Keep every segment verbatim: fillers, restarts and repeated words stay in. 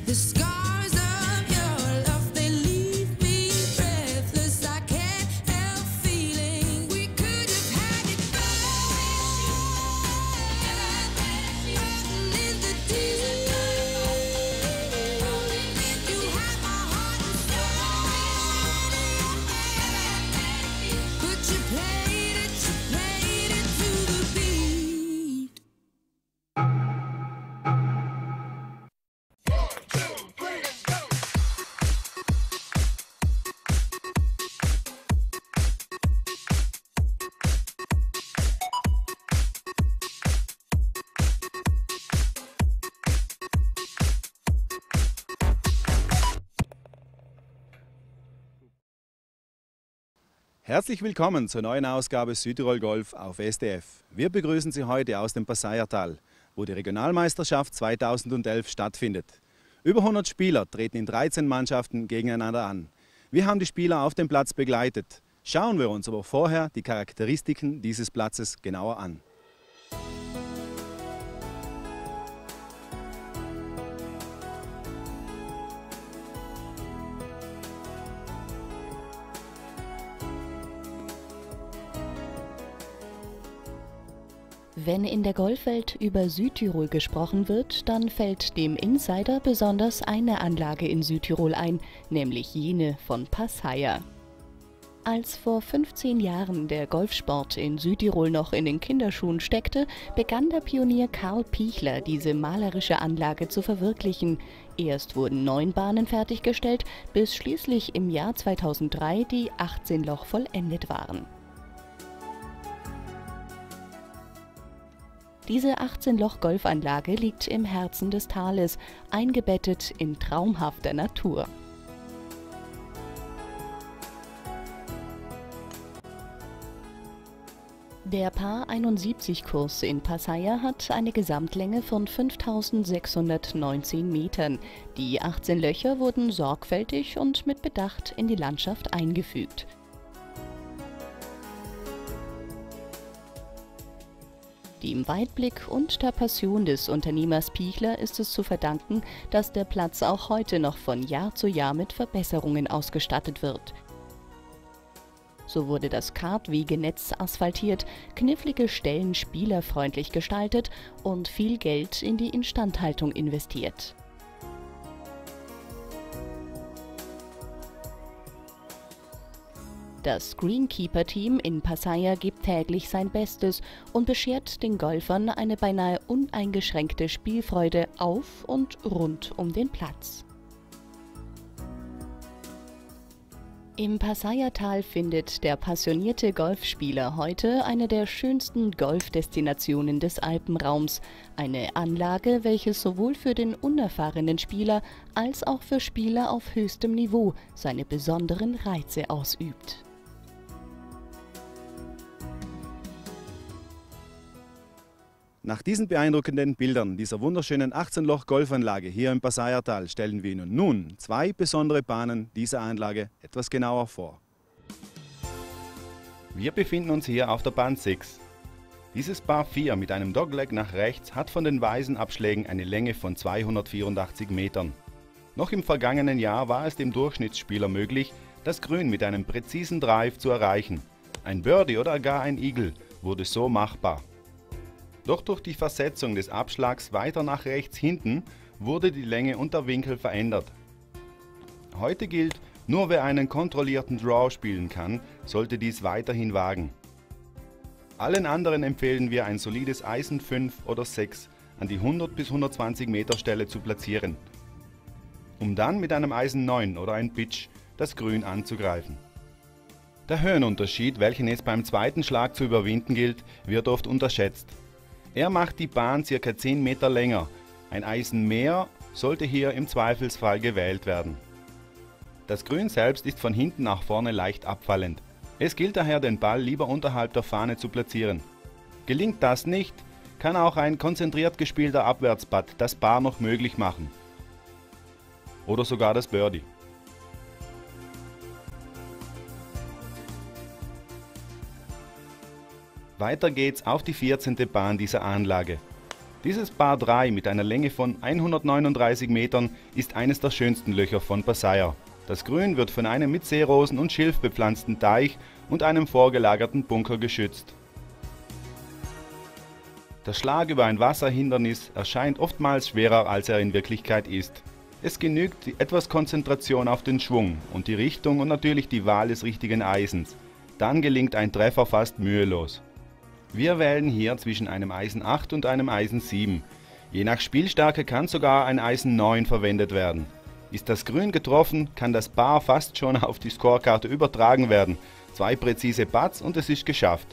Herzlich willkommen zur neuen Ausgabe Südtirol Golf auf S D F. Wir begrüßen Sie heute aus dem Passaiertal, wo die Regionalmeisterschaft zweitausendelf stattfindet. Über hundert Spieler treten in dreizehn Mannschaften gegeneinander an. Wir haben die Spieler auf dem Platz begleitet. Schauen wir uns aber vorher die Charakteristiken dieses Platzes genauer an. Wenn in der Golfwelt über Südtirol gesprochen wird, dann fällt dem Insider besonders eine Anlage in Südtirol ein, nämlich jene von Passaia. Als vor fünfzehn Jahren der Golfsport in Südtirol noch in den Kinderschuhen steckte, begann der Pionier Karl Pichler, diese malerische Anlage zu verwirklichen. Erst wurden neun Bahnen fertiggestellt, bis schließlich im Jahr zweitausenddrei die achtzehn Loch vollendet waren. Diese achtzehn Loch Golfanlage liegt im Herzen des Tales, eingebettet in traumhafter Natur. Der Par einundsiebzig Kurs in Passaia hat eine Gesamtlänge von fünftausendsechshundertneunzehn Metern. Die achtzehn Löcher wurden sorgfältig und mit Bedacht in die Landschaft eingefügt. Dem Weitblick und der Passion des Unternehmers Pichler ist es zu verdanken, dass der Platz auch heute noch von Jahr zu Jahr mit Verbesserungen ausgestattet wird. So wurde das Kartwegenetz asphaltiert, knifflige Stellen spielerfreundlich gestaltet und viel Geld in die Instandhaltung investiert. Das Greenkeeper-Team in Passaia gibt täglich sein Bestes und beschert den Golfern eine beinahe uneingeschränkte Spielfreude auf und rund um den Platz. Im Passaiertal findet der passionierte Golfspieler heute eine der schönsten Golfdestinationen des Alpenraums. Eine Anlage, welche sowohl für den unerfahrenen Spieler als auch für Spieler auf höchstem Niveau seine besonderen Reize ausübt. Nach diesen beeindruckenden Bildern dieser wunderschönen achtzehn Loch Golfanlage hier im Passaiertal stellen wir Ihnen nun zwei besondere Bahnen dieser Anlage etwas genauer vor. Wir befinden uns hier auf der Bahn sechs. Dieses Par vier mit einem Dogleg nach rechts hat von den weißen Abschlägen eine Länge von zweihundertvierundachtzig Metern. Noch im vergangenen Jahr war es dem Durchschnittsspieler möglich, das Grün mit einem präzisen Drive zu erreichen. Ein Birdie oder gar ein Eagle wurde so machbar. Doch durch die Versetzung des Abschlags weiter nach rechts hinten wurde die Länge und der Winkel verändert. Heute gilt, nur wer einen kontrollierten Draw spielen kann, sollte dies weiterhin wagen. Allen anderen empfehlen wir, ein solides Eisen fünf oder sechs an die hundert bis hundertzwanzig Meter Stelle zu platzieren, um dann mit einem Eisen neun oder ein Pitch das Grün anzugreifen. Der Höhenunterschied, welchen es beim zweiten Schlag zu überwinden gilt, wird oft unterschätzt. Er macht die Bahn ca. zehn Meter länger. Ein Eisen mehr sollte hier im Zweifelsfall gewählt werden. Das Grün selbst ist von hinten nach vorne leicht abfallend. Es gilt daher, den Ball lieber unterhalb der Fahne zu platzieren. Gelingt das nicht, kann auch ein konzentriert gespielter Abwärtsputt das Par noch möglich machen. Oder sogar das Birdie. Weiter geht's auf die vierzehnte Bahn dieser Anlage. Dieses Bar drei mit einer Länge von hundertneununddreißig Metern ist eines der schönsten Löcher von Passeier. Das Grün wird von einem mit Seerosen und Schilf bepflanzten Teich und einem vorgelagerten Bunker geschützt. Der Schlag über ein Wasserhindernis erscheint oftmals schwerer, als er in Wirklichkeit ist. Es genügt etwas Konzentration auf den Schwung und die Richtung und natürlich die Wahl des richtigen Eisens. Dann gelingt ein Treffer fast mühelos. Wir wählen hier zwischen einem Eisen acht und einem Eisen sieben. Je nach Spielstärke kann sogar ein Eisen neun verwendet werden. Ist das Grün getroffen, kann das Paar fast schon auf die Scorekarte übertragen werden. Zwei präzise Putts und es ist geschafft.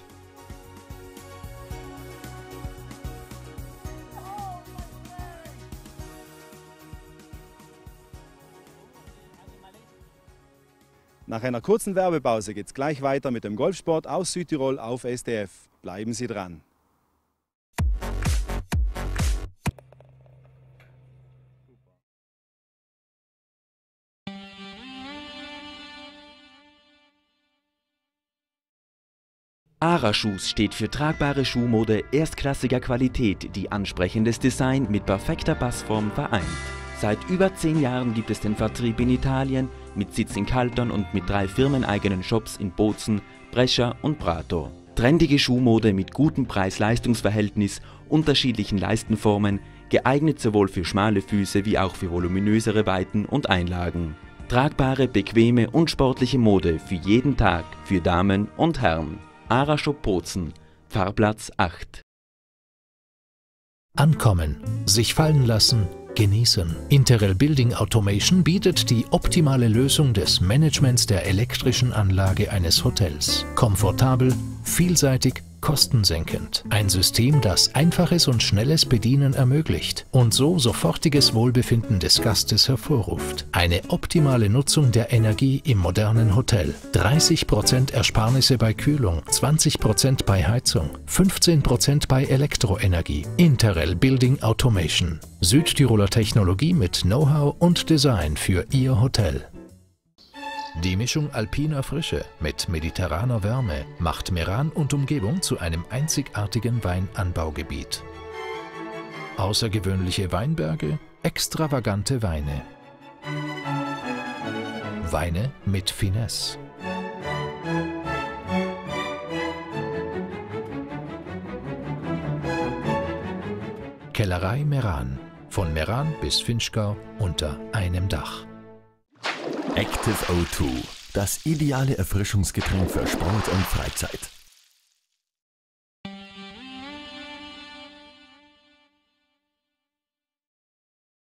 Nach einer kurzen Werbepause geht es gleich weiter mit dem Golfsport aus Südtirol auf S D F. Bleiben Sie dran. Ara-Shoes steht für tragbare Schuhmode erstklassiger Qualität, die ansprechendes Design mit perfekter Passform vereint. Seit über zehn Jahren gibt es den Vertrieb in Italien mit Sitz in Calton und mit drei firmeneigenen Shops in Bozen, Brescia und Prato. Trendige Schuhmode mit gutem Preis-Leistungs-Verhältnis, unterschiedlichen Leistenformen, geeignet sowohl für schmale Füße wie auch für voluminösere Weiten und Einlagen. Tragbare, bequeme und sportliche Mode für jeden Tag, für Damen und Herren. Ara-Shop Bozen, Fahrplatz acht. Ankommen, sich fallen lassen, genießen. Interel Building Automation bietet die optimale Lösung des Managements der elektrischen Anlage eines Hotels. Komfortabel, vielseitig, kostensenkend. Ein System, das einfaches und schnelles Bedienen ermöglicht und so sofortiges Wohlbefinden des Gastes hervorruft. Eine optimale Nutzung der Energie im modernen Hotel. dreißig Prozent Ersparnisse bei Kühlung, zwanzig Prozent bei Heizung, fünfzehn Prozent bei Elektroenergie. Interel Building Automation. Südtiroler Technologie mit Know-how und Design für Ihr Hotel. Die Mischung alpiner Frische mit mediterraner Wärme macht Meran und Umgebung zu einem einzigartigen Weinanbaugebiet. Außergewöhnliche Weinberge, extravagante Weine. Weine mit Finesse. Kellerei Meran. Von Meran bis Finchgau unter einem Dach. Active O zwei, das ideale Erfrischungsgetränk für Sport und Freizeit.